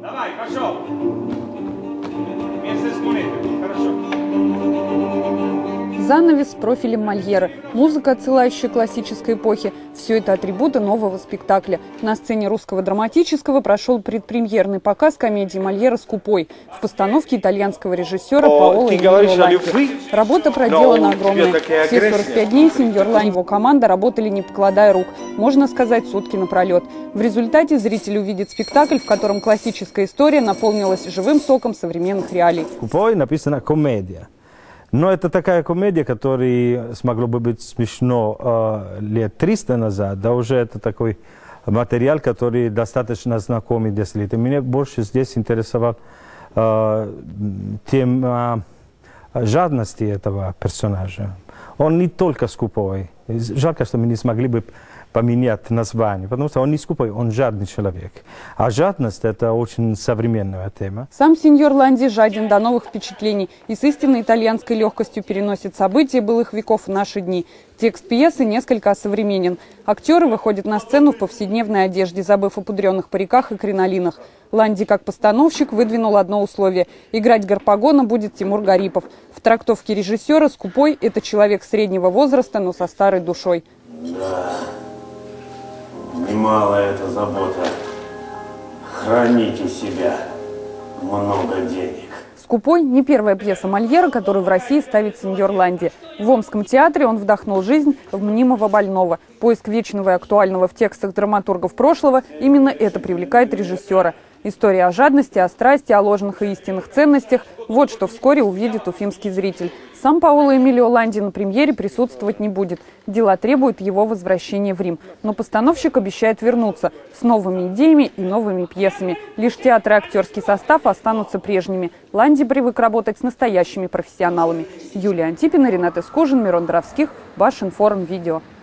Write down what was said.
Давай, пошел. Вместе с монетой. Хорошо. Занавес с профилем Мольера, музыка, отсылающая к классической эпохе – все это атрибуты нового спектакля. На сцене Русского драматического прошел предпремьерный показ комедии Мольера «Скупой» в постановке итальянского режиссера Паоло Эмилио Ланди. Работа проделана огромная. Все 45 дней сеньор Ланди и его команда работали, не покладая рук, можно сказать, сутки напролет. В результате зритель увидит спектакль, в котором классическая история наполнилась живым соком современных реалий. «Скупой» написана комедия. Но это такая комедия, которая смогла бы быть смешно лет 300 назад, да уже это такой материал, который достаточно знакомый 10 лет. И меня больше здесь интересовал тема жадности этого персонажа. Он не только скупой. Жалко, что мы не смогли бы поменять название, потому что он не скупой, он жадный человек. А жадность – это очень современная тема. Сам сеньор Ланди жаден до новых впечатлений и с истинной итальянской легкостью переносит события былых веков в наши дни. Текст пьесы несколько осовременен. Актеры выходят на сцену в повседневной одежде, забыв о пудреных париках и кринолинах. Ланди, как постановщик, выдвинул одно условие – играть Гарпагона будет Тимур Гарипов. В трактовке режиссера «Скупой» – это человек среднего возраста, но со старой душой. Да. Немало эта забота. Хранить у себя много денег. «Скупой» – не первая пьеса Мольера, которую в России ставит сеньор Ланди. В Омском театре он вдохнул жизнь в мнимого больного. Поиск вечного и актуального в текстах драматургов прошлого – именно это привлекает режиссера. История о жадности, о страсти, о ложных и истинных ценностях – вот что вскоре увидит уфимский зритель. Сам Паоло Эмилио Ланди на премьере присутствовать не будет. Дела требуют его возвращения в Рим. Но постановщик обещает вернуться с новыми идеями и новыми пьесами. Лишь театр и актерский состав останутся прежними. Ланди привык работать с настоящими профессионалами. Юлия Антипина, Ренат Искужин, Мирон Доровских, Башинформ, Видео.